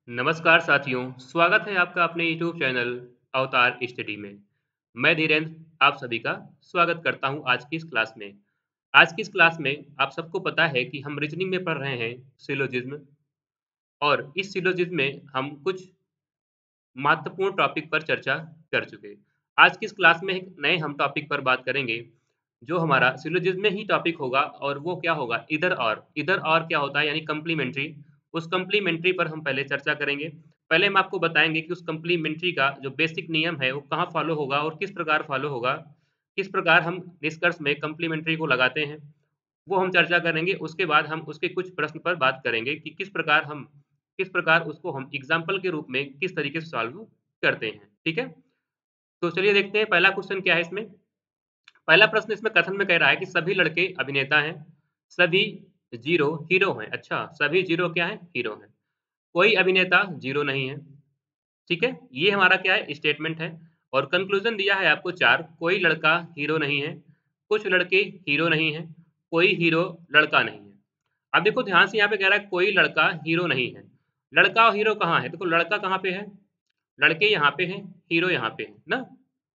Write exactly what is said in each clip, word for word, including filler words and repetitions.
नमस्कार साथियों, स्वागत है आपका अपने यूट्यूब चैनल अवतार स्टडी में। मैं धीरेन्द्र आप सभी का स्वागत करता हूं आज की इस क्लास में। आज की इस क्लास में आप सबको पता है कि हम रीजनिंग में पढ़ रहे हैं सिलोजिज्म और इस सिलोजिज्म में हम कुछ महत्वपूर्ण टॉपिक पर चर्चा कर चुके। आज की इस क्लास में एक नए हम टॉपिक पर बात करेंगे, जो हमारा सिलोजिज्म में ही टॉपिक होगा और वो क्या होगा इधर और। इधर और क्या होता है यानी कम्प्लीमेंट्री। उस कम्प्लीमेंट्री पर हम पहले चर्चा करेंगे। पहले हम आपको बताएँगे कि उस कम्प्लीमेंट्री का जो बेसिक नियम है वो कहाँ फॉलो होगा और किस प्रकार फॉलो होगा। किस प्रकार हम निष्कर्ष में कम्प्लीमेंट्री को लगाते हैं, वो हम चर्चा करेंगे। उसके बाद हम उसके कुछ प्रश्न पर बात करेंगे कि किस प्रकार हम किस प्रकार उसको हम एग्ज़ाम्पल के रूप में किस तरीके से सॉल्व करते हैं, ठीक है? तो चलिए देखते हैं पहला क्वेश्चन क्या है इसमें। पहला प्रश्न इसमें कथन में कह रहा है कि सभी लड़के अभिनेता हैं, सभी ज़ीरो हीरो हैं। अच्छा, सभी ज़ीरो क्या हैं? हीरो हैं। कोई अभिनेता ज़ीरो नहीं है, ठीक है? ये हमारा क्या है? स्टेटमेंट है और कंक्लूज़न दिया है आपको चार, कोई लड़का हीरो नहीं है, कुछ लड़के हीरो नहीं हैं, कोई हीरो लड़का नहीं है। अब देखो ध्यान से यहाँ पे कह रहा है कोई लड़का हीरो नहीं है। लड़का और हीरो कहाँ है? देखो लड़का कहाँ पे है? लड़के यहाँ पे हैं, हीरो यहाँ पे है, ना?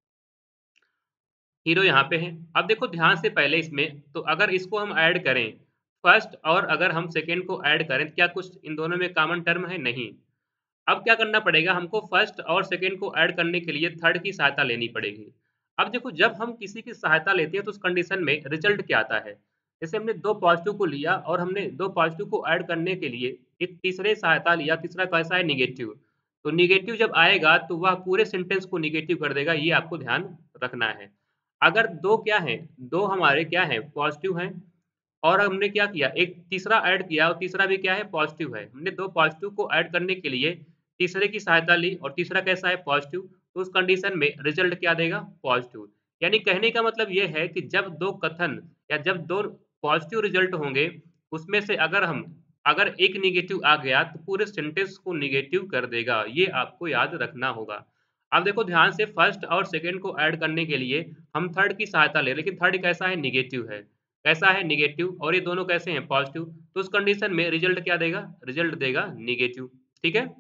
हीरो यहाँ पे है। अब देखो ध्यान से पहले इसमें तो अगर इसको हम ऐड करें, फर्स्ट और अगर हम सेकंड को ऐड करें, क्या कुछ इन दोनों में कॉमन टर्म है? नहीं। अब क्या करना पड़ेगा हमको फर्स्ट और सेकंड को ऐड करने के लिए थर्ड की सहायता लेनी पड़ेगी। अब देखो जब हम किसी की सहायता लेते हैं तो उस कंडीशन में रिजल्ट क्या आता है? जैसे हमने दो पॉजिटिव को लिया और हमने दो पॉजिटिव को ऐड करने के लिए एक तीसरे सहायता लिया, तीसरा कैसा है? नेगेटिव। तो नेगेटिव जब आएगा तो वह पूरे सेंटेंस को नेगेटिव कर देगा, ये आपको ध्यान रखना है। अगर दो क्या हैं? दो हमारे क्या हैं? पॉजिटिव हैं और हमने क्या किया एक तीसरा ऐड किया और तीसरा भी क्या है? पॉजिटिव है। हमने दो पॉजिटिव को ऐड करने के लिए तीसरे की सहायता ली और तीसरा कैसा है? पॉजिटिव। तो उस कंडीशन में रिजल्ट क्या देगा? पॉजिटिव। यानी कहने का मतलब ये है कि जब दो कथन या जब दो पॉजिटिव रिजल्ट होंगे, उसमें से अगर हम अगर एक नेगेटिव आ गया तो पूरे सेंटेंस को नेगेटिव कर देगा। ये आपको याद रखना होगा। अब देखो ध्यान से फर्स्ट और सेकंड को ऐड करने के लिए हम थर्ड की सहायता लें, लेकिन थर्ड कैसा है? नेगेटिव है। कैसा है? नेगेटिव और ये दोनों कैसे हैं? पॉजिटिव। तो उस कंडीशन में रिजल्ट क्या देगा? रिजल्ट देगा नेगेटिव, ठीक है?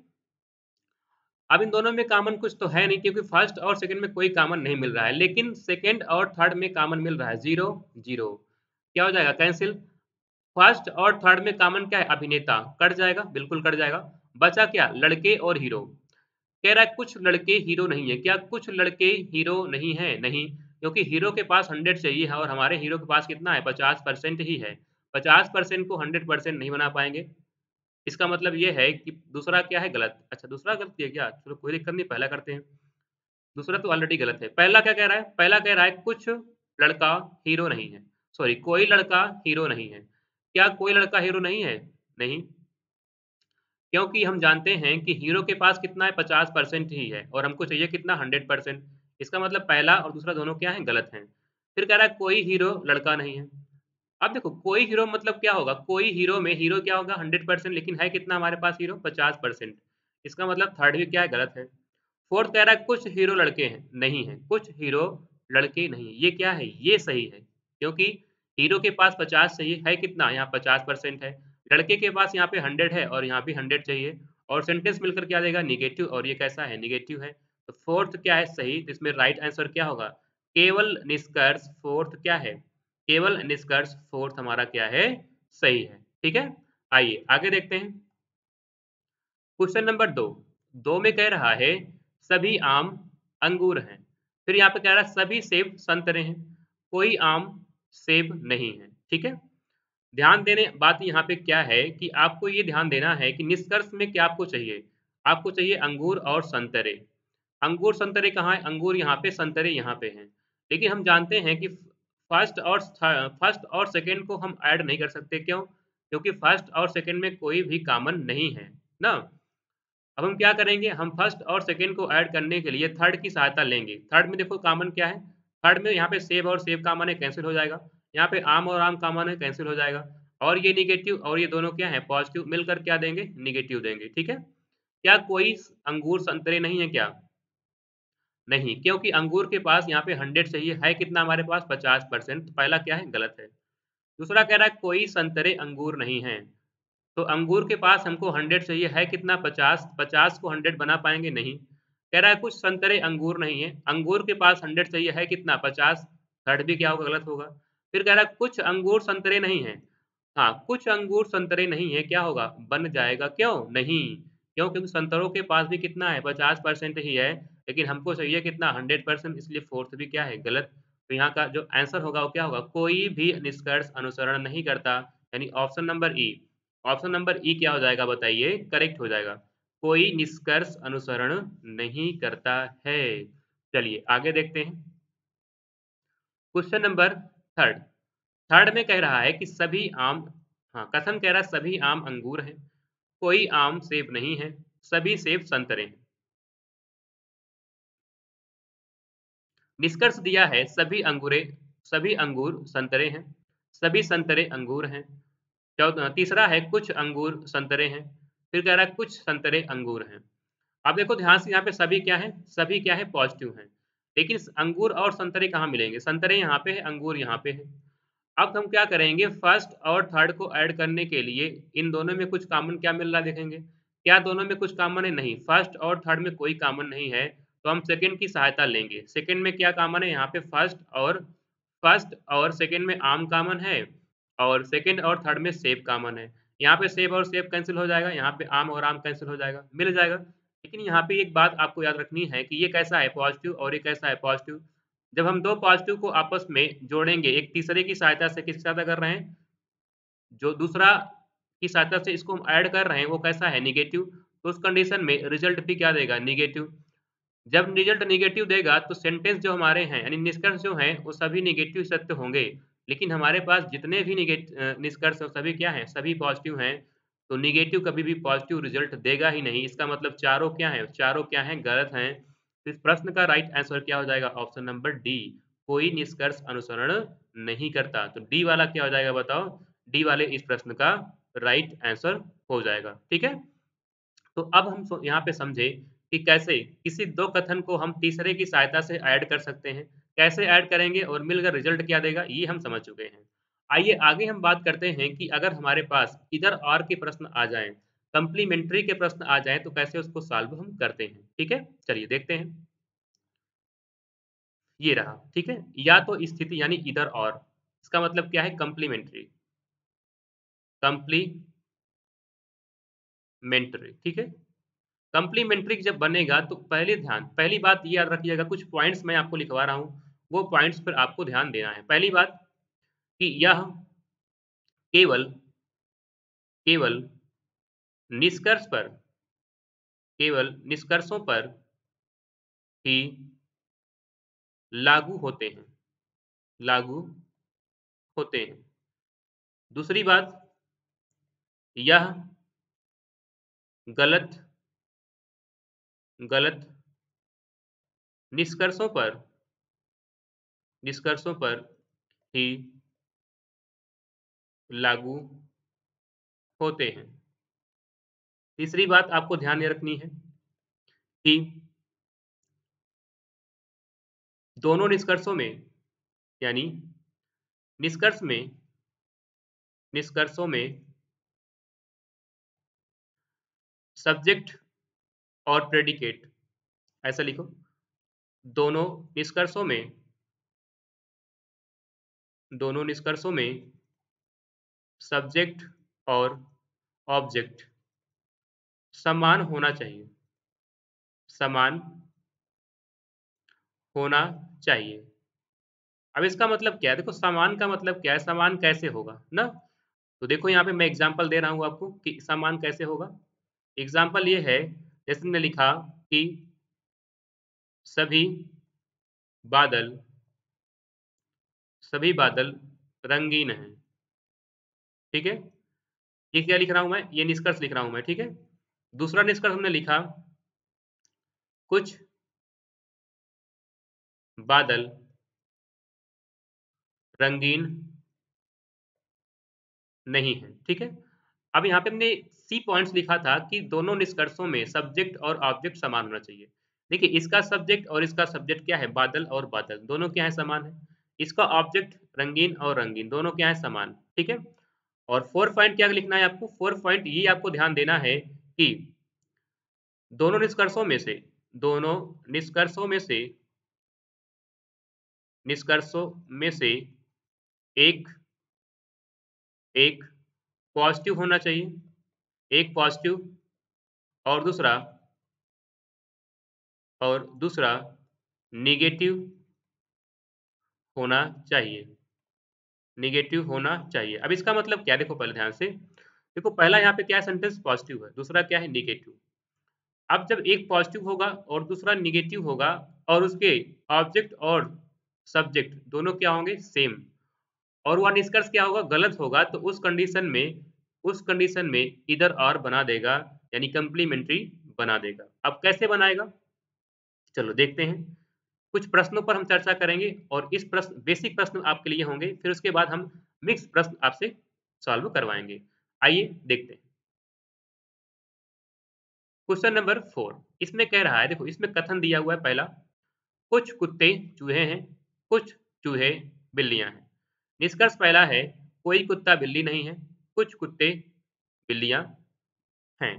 अब इन दोनों में कॉमन कुछ तो है नहीं क्योंकि फर्स्ट और सेकंड में कोई कॉमन नहीं मिल रहा है, लेकिन सेकंड और थर्ड में कॉमन मिल रहा है, ज़ीरो, ज़ीरो। क्या हो जाएगा? कैंसल। फर्स्ट और थर्ड में कॉमन क्या है? अभिनेता, कट जाएगा, बिल्कुल कट जाएगा। बचा क्या? लड़के और हीरो। कह रहा है कुछ लड़के हीरो नहीं है। क्या कुछ लड़के हीरो नहीं हैं? नहीं, क्योंकि हीरो के पास हंड्रेड चाहिए है और हमारे हीरो के पास कितना है? पचास परसेंट ही है। पचास परसेंट को हंड्रेड परसेंट नहीं बना पाएँगे। इसका मतलब ये है कि दूसरा क्या है? गलत। अच्छा दूसरा गलत है क्या? चलो कोई दिक्कत नहीं, पहला करते हैं। दूसरा तो ऑलरेडी गलत है। पहला क्या कह रहा है? पहला कह रहा है कुछ लड़का हीरो नहीं है। सॉरी कोई लड़का हीरो नहीं है। क्या कोई लड़का हीरो नहीं है? नहीं। क्योंकि हम जानते हैं कि हीरो के पास कितना है? पचास परसेंट ही है और हमको चाहिए कितना? Hundred percent. इसका मतलब पहला और दूसरा दोनों क्या हैं? गलत हैं। फिर कह रहा है कोई हीरो लड़का नहीं है। अब देखो कोई हीरो मतलब क्या होगा? कोई हीरो में हीरो क्या होगा? हंड्रेड परसेंट लेकिन है कितना हमारे पास हीरो? पचास परसेंट। इसका मतलब थर्ड भी क्या है? गलत है। फोर्थ कह रहा है कुछ हीरो लड़के हैं, नहीं है। कुछ हीरो लड़के नहीं, ये क्या है? ये सही है, क्योंकि हीरो के पास पचास चाहिए, है कितना? यहाँ पचास परसेंट है। लड़के के पास यहाँ पे हंड्रेड है और यहाँ भी हंड्रेड चाहिए और सेंटेंस मिलकर क्या देगा? नेगेटिव और ये कैसा है? नेगेटिव है। तो फोर्थ क्या है? सही। तो इसमें राइट आंसर क्या होगा? केवल निष्कर्ष फोर्थ क्या है? केवल निष्कर्ष फोर्थ हमारा क्या है? सही है। ठीक है? आइए आगे देखते हैं। क्वेश्चन नंबर दो, दो में कह रहा है सभी आम अंगूर हैं। फिर यहाँ पे कह रहा है सभी सेब संतरे हैं। कोई आम सेब नहीं है। ठीक है? ध्यान देने बात यहाँ पे क्या है कि आपको ये ध्यान देना है कि निष्कर्ष में क्या आपको चाहिए? आपको चाहिए अंगूर और संतरे। अंगूर संतरे कहाँ है? अंगूर यहाँ पे, संतरे यहाँ पे हैं। लेकिन हम जानते हैं कि फर्स्ट और थ फर्स्ट और सेकंड को हम ऐड नहीं कर सकते, क्यों? क्योंकि फर्स्ट और सेकंड में कोई भी कॉमन नहीं है, ना? अब हम क्या करेंगे? हम फर्स्ट और सेकंड को ऐड करने के लिए थर्ड की सहायता लेंगे। थर्ड में देखो कॉमन क्या है? थर्ड में यहाँ पे सेब और सेब कॉमन है, कैंसल हो जाएगा। यहाँ पे आम और आम कॉमन है, कैंसल हो जाएगा। और ये नेगेटिव और ये दोनों क्या है? पॉजिटिव मिलकर क्या देंगे? नेगेटिव देंगे, ठीक है? क्या कोई स अंगूर संतरे नहीं है क्या? नहीं, क्योंकि अंगूर के पास यहाँ पे हंड्रेड चाहिए, है कितना हमारे पास? पचास परसेंट। तो पहला क्या है? गलत है। दूसरा कह रहा है कोई संतरे अंगूर नहीं हैं। तो अंगूर के पास हमको हंड्रेड चाहिए, है कितना पचास, पचास को हंड्रेड बना पाएँगे? नहीं। कह रहा है कुछ संतरे अंगूर नहीं है, अंगूर के पास हंड्रेड चाहिए, है कितना पचास, थर्ड भी क्या होगा? गलत होगा। फिर कह रहा है कुछ अंगूर संतरे नहीं हैं, हाँ, कुछ अंगूर संतरे नहीं है, क्या होगा? बन जाएगा, क्यों? नहीं, क्यों? क्योंकि संतरों के पास भी कितना है? पचास परसेंट ही है, लेकिन हमको चाहिए कितना? हंड्रेड परसेंट, इसलिए फोर्थ भी क्या है? गलत। तो यहाँ का जो आंसर होगा वो क्या होगा? कोई भी निष्कर्ष अनुसरण नहीं करता, यानी option number E. Option number E क्या हो जाएगा बताइए? करेक्ट हो जाएगा। कोई निष्कर्ष अनुसरण नहीं करता है। चलिए आगे देखते हैं। Question number third. थर्ड में कह रहा है कि सभी आम, हाँ, कथन कह रहा है सभी आम अंगूर हैं, कोई आम सेब नहीं है, सभी सेब संतरे हैं। निष्कर्ष दिया है सभी अंगूरे सभी अंगूर संतरे हैं, सभी संतरे अंगूर हैं। चौथा तीसरा है कुछ अंगूर संतरे हैं, फिर कह रहा है कुछ संतरे अंगूर हैं। अब देखो ध्यान से यहाँ पे सभी क्या है? सभी क्या है? पॉजिटिव हैं। लेकिन अंगूर और संतरे कहाँ मिलेंगे? संतरे यहाँ पे है, अंगूर यहाँ पे है। अब हम क्या करेंगे, फर्स्ट और थर्ड को ऐड करने के लिए इन दोनों में कुछ कॉमन क्या मिल रहा है देखेंगे। क्या दोनों में कुछ कॉमन है? नहीं, फर्स्ट और थर्ड में कोई कॉमन नहीं है, तो हम सेकंड की सहायता लेंगे। सेकंड में क्या कॉमन है? यहाँ पे फर्स्ट और फर्स्ट और सेकंड में आम कॉमन है, और सेकंड और थर्ड में सेब कॉमन है। यहाँ पे सेब और सेब कैंसिल हो जाएगा, यहाँ पे आम और आम कैंसिल हो जाएगा, मिल जाएगा। लेकिन यहाँ पे एक बात आपको याद रखनी है कि ये कैसा है? पॉजिटिव, और ये कैसा है? पॉजिटिव। जब हम दो पॉजिटिव को आपस में जोड़ेंगे, एक तीसरे की सहायता से, किसकी सहायता कर रहे हैं? जो दूसरा की सहायता से इसको हम ऐड कर रहे हैं, वो कैसा है? नेगेटिव। तो उस कंडीशन में रिजल्ट भी क्या देगा? नेगेटिव। जब रिजल्ट नेगेटिव देगा तो सेंटेंस जो हमारे हैं, यानी निष्कर्ष जो हैं, वो सभी नेगेटिव सत्य होंगे। लेकिन हमारे पास जितने भी निगेट अ, निष्कर्ष हैं, सभी क्या हैं? सभी पॉजिटिव हैं। तो नेगेटिव कभी भी पॉजिटिव रिजल्ट देगा ही नहीं। इसका मतलब चारों क्या हैं? चारों क्या हैं? गलत हैं। तो इस प्रश्न का राइट आंसर क्या हो जाएगा? ऑप्शन नंबर डी, कोई निष्कर्ष अनुसरण नहीं करता। तो डी वाला क्या हो जाएगा बताओ? डी वाले इस प्रश्न का राइट आंसर हो जाएगा। ठीक है? तो अब हम सो यहाँ पे समझे कि कैसे किसी दो कथन को हम तीसरे की सहायता से ऐड कर सकते हैं। कैसे ऐड करेंगे और मिलकर रिजल्ट क्या देगा, ये हम समझ चुके हैं। आइए आगे हम बात करते हैं कि अगर हमारे पास इधर और के प्रश्न आ जाएँ, कॉम्प्लीमेंट्री के प्रश्न आ जाएँ, तो कैसे उसको सॉल्व हम करते हैं। ठीक है? चलिए देखते हैं। ये रहा, ठीक है? या तो स्थिति यानी इधर और, इसका मतलब क्या है? कॉम्प्लीमेंट्री, कॉम्प्लीमेंट्री, ठीक है? कॉम्प्लीमेंट्री जब बनेगा तो पहले ध्यान पहली बात ये याद रखिएगा, कुछ पॉइंट्स मैं आपको लिखवा रहा हूँ, वो पॉइंट्स पर आपको ध्यान देना है। पहली बात कि यह केवल केवल निष्कर्ष पर केवल निष्कर्षों पर ही लागू होते हैं लागू होते हैं। दूसरी बात, यह गलत गलत निष्कर्षों पर निष्कर्षों पर ही लागू होते हैं। तीसरी बात आपको ध्यान में रखनी है कि दोनों निष्कर्षों में, यानी निष्कर्ष में निष्कर्षों में सब्जेक्ट और प्रेडिकेट, ऐसा लिखो। दोनों निष्कर्षों में दोनों निष्कर्षों में सब्जेक्ट और ऑब्जेक्ट समान होना चाहिए समान होना चाहिए। अब इसका मतलब क्या है? देखो समान का मतलब क्या है? समान कैसे होगा ना? तो देखो यहाँ पे मैं एग्जांपल दे रहा हूँ आपको कि समान कैसे होगा। एग्जांपल ये है, जैसे मैंने लिखा कि सभी बादल सभी बादल रंगीन हैं। ठीक है? ये क्या लिख रहा हूँ मैं? ये निष्कर्ष लिख रहा हूँ मैं, ठीक है? दूसरा निष्कर्ष हमने लिखा, कुछ बादल रंगीन नहीं है, ठीक है? अब यहाँ पे हमने सी पॉइंट्स लिखा था कि दोनों निष्कर्षों में सब्जेक्ट और ऑब्जेक्ट समान होना चाहिए। देखिए इसका सब्जेक्ट और इसका सब्जेक्ट क्या है? बादल और बादल, दोनों क्या है? समान है। इसका ऑब्जेक्ट रंगीन और रंगीन, दोनों क्या है? समान, ठीक है? और फोर पॉइंट क्या लिखना है आपको, फोर पॉइंट ये आपको ध्यान देना है कि दोनों निष्कर्षों में से दोनों निष्कर्षों में से निष्कर्षों में से एक एक पॉजिटिव होना चाहिए, एक पॉजिटिव और दूसरा और दूसरा नेगेटिव होना चाहिए, नेगेटिव होना चाहिए। अब इसका मतलब क्या है, देखो पहले ध्यान से देखो, पहला यहाँ पे क्या है, सेंटेंस पॉजिटिव है, दूसरा क्या है, नेगेटिव। अब जब एक पॉजिटिव होगा और दूसरा नेगेटिव होगा और उसके ऑब्जेक्ट और सब्जेक्ट दोनों क्या होंगे, सेम, और वह निष्कर्ष क्या होगा, गलत होगा, तो उस कंडीशन में उस कंडीशन में इधर और बना देगा, यानी कंप्लीमेंट्री बना देगा। अब कैसे बनाएगा, चलो देखते हैं। कुछ प्रश्नों पर हम चर्चा करेंगे और इस प्रश्न बेसिक प्रश्न आपके लिए होंगे, फिर उसके बाद हम मिक्स प्रश्न आपसे सॉल्व करवाएंगे। आइए देखते हैं। क्वेश्चन नंबर फोर, इसमें कह रहा है, देखो इसमें कथन दिया हुआ है पहला, कुछ कुत्ते चूहे हैं, कुछ चूहे बिल्लियां हैं। निष्कर्ष पहला है, कोई कुत्ता बिल्ली नहीं है, कुछ कुत्ते बिल्लियां हैं।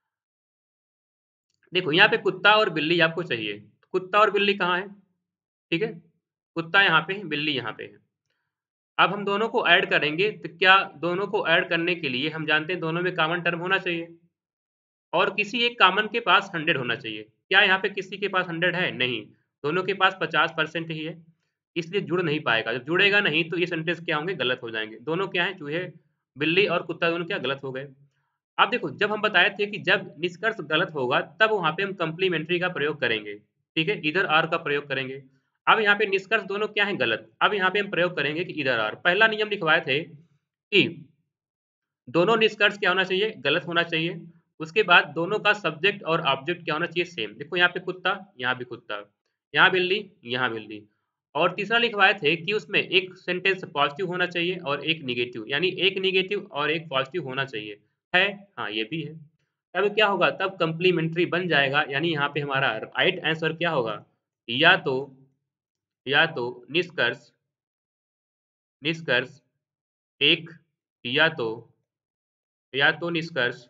देखो यहाँ पे कुत्ता और बिल्ली आपको चाहिए, कुत्ता और बिल्ली कहाँ है, ठीक है, कुत्ता यहाँ पे है, बिल्ली यहाँ पे है। अब हम दोनों को ऐड करेंगे, तो क्या दोनों को ऐड करने के लिए हम जानते हैं दोनों में कॉमन टर्म होना चाहिए और किसी एक कॉमन के पास हंड्रेड होना चाहिए। क्या यहाँ पे किसी के पास हंड्रेड है, नहीं, दोनों के पास पचास परसेंट ही है, इसलिए जुड़ नहीं पाएगा। जब जुड़ेगा नहीं तो ये सेंटेंस क्या होंगे, गलत हो जाएंगे। दोनों क्या है, चूहे, बिल्ली और कुत्ता दोनों क्या गलत हो गए। अब देखो, जब हम बताए थे कि जब निष्कर्ष गलत होगा तब वहाँ पे हम कंप्लीमेंट्री का प्रयोग करेंगे, ठीक है, इधर आर का प्रयोग करेंगे। अब यहाँ पे निष्कर्ष दोनों क्या है, गलत, अब यहाँ पे हम प्रयोग करेंगे कि इधर आर। पहला नियम लिखवाए थे कि दोनों निष्कर्ष क्या होना चाहिए, गलत होना चाहिए। उसके बाद दोनों का सब्जेक्ट और ऑब्जेक्ट क्या होना चाहिए, सेम। देखो यहाँ पे कुत्ता, यहाँ भी कुत्ता, यहाँ बिल्ली, यहाँ बिल्ली। और तीसरा लिखवाए थे कि उसमें एक सेंटेंस पॉजिटिव होना चाहिए और एक नेगेटिव, यानी एक नेगेटिव और एक पॉजिटिव होना चाहिए। है, हाँ ये भी है। तब क्या होगा, तब कंप्लीमेंट्री बन जाएगा, यानी यहाँ पे हमारा राइट आंसर क्या होगा, या तो या तो निष्कर्ष निष्कर्ष एक, या तो या तो निष्कर्ष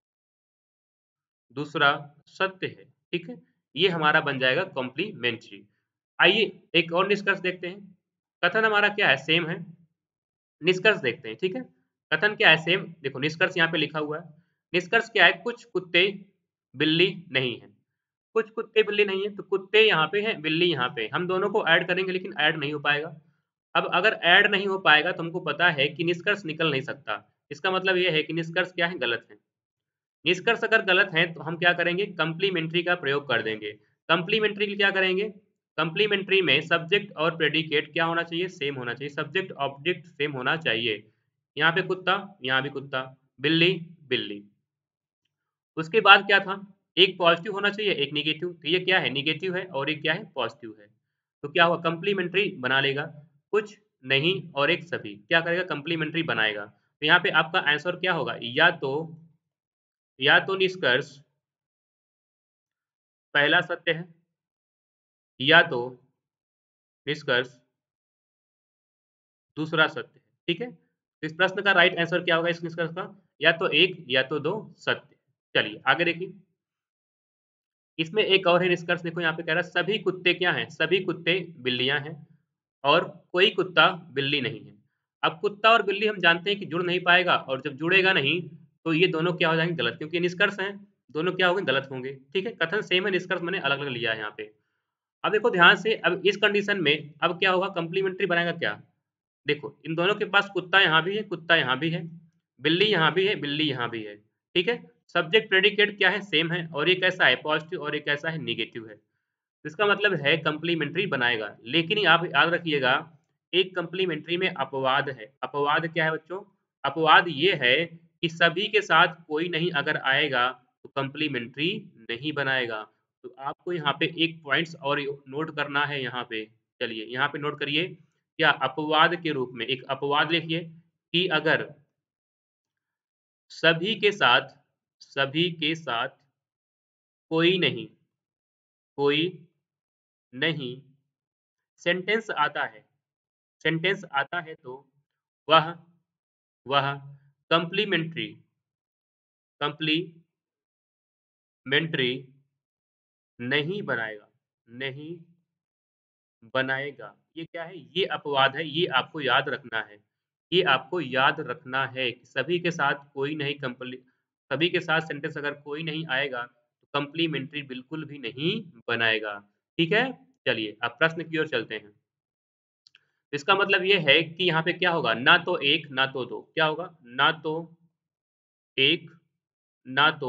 दूसरा सत्य है, ठीक है, ये हमारा बन जाएगा कॉम्प्लीमेंट्री। आइए एक और निष्कर्ष देखते हैं। कथन हमारा क्या है, सेम है। निष्कर्ष देखते हैं, ठीक है। कथन क्या है, सेम। देखो निष्कर्ष यहाँ पे लिखा हुआ है। निष्कर्ष क्या है, कुछ कुत्ते बिल्ली नहीं है, कुछ कुत्ते बिल्ली नहीं है, तो कुत्ते यहाँ पे हैं, बिल्ली यहाँ पे। हम दोनों को ऐड करेंगे लेकिन ऐड नहीं हो पाएगा। अब अगर ऐड नहीं हो पाएगा तो हमको पता है कि निष्कर्ष निकल नहीं सकता। इसका मतलब ये है कि निष्कर्ष क्या है, गलत है। निष्कर्ष अगर गलत है तो हम क्या करेंगे, कंप्लीमेंट्री का प्रयोग कर देंगे। कंप्लीमेंट्री क्या करेंगे, कंप्लीमेंट्री में सब्जेक्ट और प्रेडिकेट क्या होना चाहिए, सेम होना चाहिए, सब्जेक्ट ऑब्जेक्ट सेम होना चाहिए। यहाँ पे कुत्ता, यहाँ भी कुत्ता, बिल्ली बिल्ली। उसके बाद क्या था, एक पॉजिटिव होना चाहिए, एक निगेटिव, तो ये क्या है, निगेटिव है और एक क्या है, पॉजिटिव है। तो क्या हुआ, कंप्लीमेंट्री बना लेगा। कुछ नहीं और एक सभी क्या करेगा, कंप्लीमेंट्री बनाएगा। तो यहाँ पे आपका आंसर क्या होगा, या तो या तो निष्कर्ष पहला सत्य है, या तो निष्कर्ष दूसरा सत्य है, ठीक है। तो इस प्रश्न का राइट आंसर क्या होगा, इस निष्कर्ष का, या तो एक या तो दो सत्य। चलिए आगे देखिए। इसमें एक और है निष्कर्ष, देखो यहाँ पे कह रहा है सभी कुत्ते क्या हैं, सभी कुत्ते बिल्लियां हैं और कोई कुत्ता बिल्ली नहीं है। अब कुत्ता और बिल्ली हम जानते हैं कि जुड़ नहीं पाएगा, और जब जुड़ेगा नहीं तो ये दोनों क्या हो जाएंगे, गलत, क्योंकि निष्कर्ष हैं, दोनों क्या होंगे, गलत होंगे, ठीक है। कथन सेम है, निष्कर्ष मैंने अलग अलग लिया है यहाँ पे। अब देखो ध्यान से, अब इस कंडीशन में अब क्या होगा, कंप्लीमेंट्री बनाएगा क्या। देखो इन दोनों के पास कुत्ता यहाँ भी है, कुत्ता यहाँ भी है, बिल्ली यहाँ भी है, बिल्ली यहाँ भी है, ठीक है। सब्जेक्ट प्रेडिकेट क्या है, सेम है, और एक ऐसा है पॉजिटिव और एक ऐसा है निगेटिव है। इसका मतलब है कंप्लीमेंट्री बनाएगा। लेकिन आप याद रखिएगा, एक कंप्लीमेंट्री में अपवाद है। अपवाद क्या है बच्चों, अपवाद ये है कि सभी के साथ कोई नहीं अगर आएगा तो कंप्लीमेंट्री नहीं बनाएगा। तो आपको यहाँ पे एक पॉइंट्स और नोट करना है यहाँ पे। चलिए यहाँ पे नोट करिए, क्या अपवाद के रूप में एक अपवाद लिखिए कि अगर सभी के साथ सभी के साथ कोई नहीं कोई नहीं सेंटेंस आता है, सेंटेंस आता है तो वह वह कंप्लीमेंट्री कंप्लीमेंट्री नहीं बनाएगा, नहीं बनाएगा। ये क्या है? ये अपवाद है, ये आपको याद रखना है। ये आपको याद रखना है कि सभी के साथ कोई नहीं कंप्ली सभी के साथ सेंटेंस अगर कोई नहीं आएगा, तो कंप्लीमेंट्री बिल्कुल भी नहीं बनाएगा। ठीक है? चलिए, अब प्रश्न की ओर चलते हैं। इसका मतलब ये है कि यहाँ पे क्या होगा? ना तो एक, ना तो दो। क्या होगा? ना तो एक, ना तो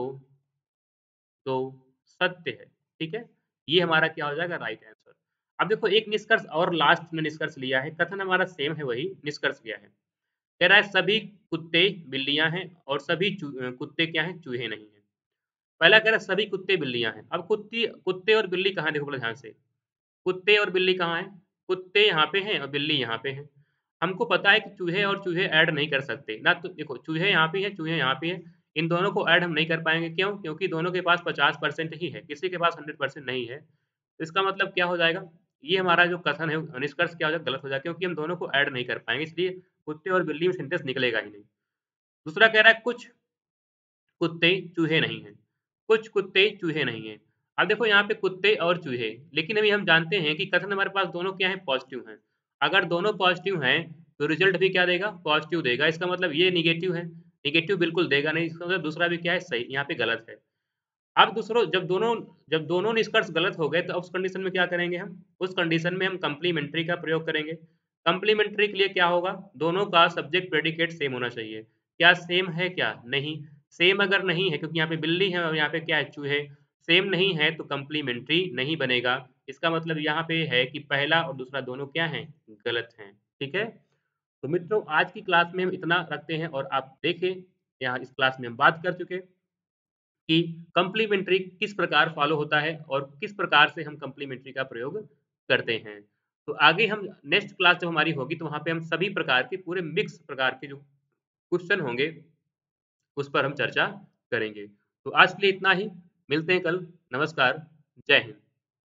दो सत्य है। ठीक है? ये हमारा क्या हो जाएगा? Right answer. अब देखो एक निष्कर्ष और लास्ट में निष्कर्ष लिया है, कथन हमारा सेम है वही, निष्कर्ष क्या है? कह रहा है सभी कुत्ते बिल्लियाँ हैं और सभी चू अ, कुत्ते क्या हैं? चूहे नहीं हैं। पहला कह रहा है सभी कुत्ते बिल्लियाँ हैं। अब कुत्ती कुत्ते और बिल्ली कहाँ हैं? देखो बड़ा ध्यान से। कुत्ते और बिल्ली कहाँ हैं? कुत्ते यहाँ पे हैं और बिल्ली यहाँ पे हैं। हमको पता है कि चूहे और चूहे ऐड नहीं कर सकते। ना तो देखो चूहे यहाँ पे हैं, चूहे यहाँ पे हैं। इन दोनों को ऐड हम नहीं कर पाएँगे, क्यों? क्योंकि दोनों के पास पचास परसेंट ही है, किसी के पास हंड्रेड परसेंट नहीं है। तो इसका मतलब क्या हो जाएगा? ये हमारा जो कथन है, निष्कर्ष क्या हो जाएगा? गलत हो जाएगा क्योंकि हम दोनों को ऐड नहीं कर पाएँगे, इसलिए कुत्ते और बिल्ली में सेंटेंस निकलेगा ही नहीं। दूसरा कह रहा है कुछ कुत्ते चूहे नहीं हैं, कुछ कुत्ते चूहे नहीं हैं। अब देखो यहाँ पे कुत्ते और चूहे, लेकिन अभी हम जानते हैं कि कथन हमारे पास दोनों क्या हैं? पॉज़िटिव हैं। अगर दोनों पॉज़िटिव हैं, तो रिज़ल्ट भी क्या देगा? पॉज़िटिव देगा। इसका मतलब ये नेगेटिव है, नेगेटिव बिल्कुल देगा नहीं, इसका मतलब दूसरा भी क्या है? सही, यहाँ पे गलत है। अब दूसरों जब दोनों जब दोनों निष्कर्ष गलत हो गए, तो उस कंडीशन में क्या करेंगे हम? उस कंडीशन में हम कंप्लीमेंट्री का प्रयोग करेंगे। कंप्लीमेंट्री के लिए क्या होगा? दोनों का सब्जेक्ट प्रेडिकेट सेम होना चाहिए। क्या सेम है क्या? नहीं। सेम अगर नहीं है क्योंकि यहाँ पे बिल्ली है और यहाँ पे क्या है? चूहे। सेम नहीं है तो कंप्लीमेंट्री नहीं बनेगा। इसका मतलब यहाँ पे है कि पहला और दूसरा दोनों क्या हैं? गलत हैं। ठीक है? तो मित्रों आज की क्लास में हम इतना रखते हैं और आप देखें, यहाँ इस क्लास में हम बात कर चुके कि कॉम्प्लीमेंट्री किस प्रकार फॉलो होता है और किस प्रकार से हम कॉम्प्लीमेंट्री का प्रयोग करते हैं। तो आगे हम नेक्स्ट क्लास जब हमारी होगी तो वहाँ पे हम सभी प्रकार के पूरे मिक्स प्रकार के जो क्वेश्चन होंगे, उस पर हम चर्चा करेंगे। तो आज के लिए इतना ही, मिलते हैं कल। नमस्कार, जय हिंद।